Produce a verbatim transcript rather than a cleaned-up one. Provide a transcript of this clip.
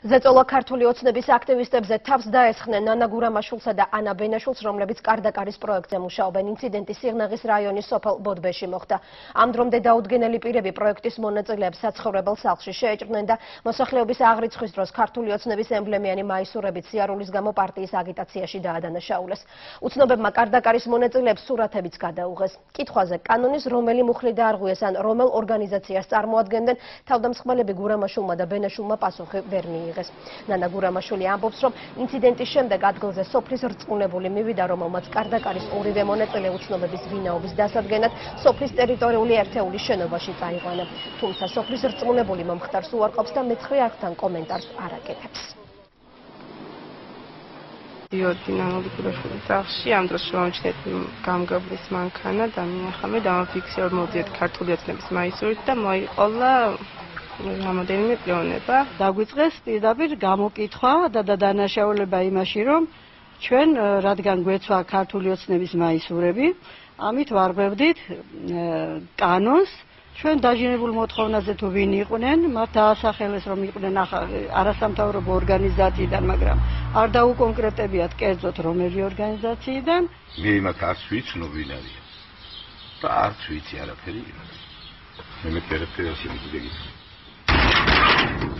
ზეწოლა ქართული ოცნების აქტივისტებზე თავს დაესხნენ ნანა გურამაშვილსა და ანა ბენაშვილს, რომლებიც კარდაკარის პროექტზე მუშაობენ. ინციდენტი სიღნაღის რაიონის სოფელ ბოდბეში მოხდა. ამ დრომდე დაუდგენელი პირები პროექტის მონაწილეებს საცხოვრებელ სახლში შეეჭრნენ და მოსახლეობის აღრიცხვის დროს ქართული ოცნების ემბლემიანი მაისურებით სიარულის გამო პარტიის აგიტაციაში დაადანაშაულეს. უცნობებმა კარდაკარის მონაწილეებს სურათებიც გადაუღეს. კითხვაზე კანონის რომელი მუხლი დაარღვიეს ან რომელ ორგანიზაციას წარმოადგენდნენ, თავდამსხმელები გურამაშვილმა და ბენაშვილმა პასუხი ვერ მიიღეს. ნანა გურამაშვილი ამბობს, რომ ინციდენტის შემდეგ ადგილზე სოფლის რწმუნებული მივიდა, რომელმაც კარდაკარის ორივე მონაწილე უცნობების ვინაობის დასადგენად სოფლის ტერიტორიული ერთეულის შენობაში წაიყვანა. თუმცა სოფლის რწმუნებული მომხდარს უარყოფს და მეცხრე არხთან კომენტარს არ აკეთებს. დიოდი ნანა გურამაშვილის სახლში ამ დროს შევამჩნიეთ გამგაბრის მანქანა და მინახαμε დამაფიქსიროთ მოდიეთ ქართული ოცნების მაისურით და მოიყოლა რამოდენიმე პიონება. დაგვიწყეს პირდაპირ გამოკითხვა და დანაშაულება იმაში, რომ ჩვენ რადგან გვეცვა ქართული ოცნების მაისურები, ამით ვარღვევდით კანონს. ჩვენ დაჟინებულ მოთხოვნაზე თუ ვინ იყვნენ, მათ დაასახელეს, რომ იყვნენ არასამთავრობო ორგანიზაციიდან, მაგრამ არ დაუკონკრეტებიათ კერძოდ რომელი ორგანიზაციიდან. მე იმათ არც ვიცნობ ვინ არის და არც ვიცი არაფერი იმას. მე მე პერიფერიაში მიგიგე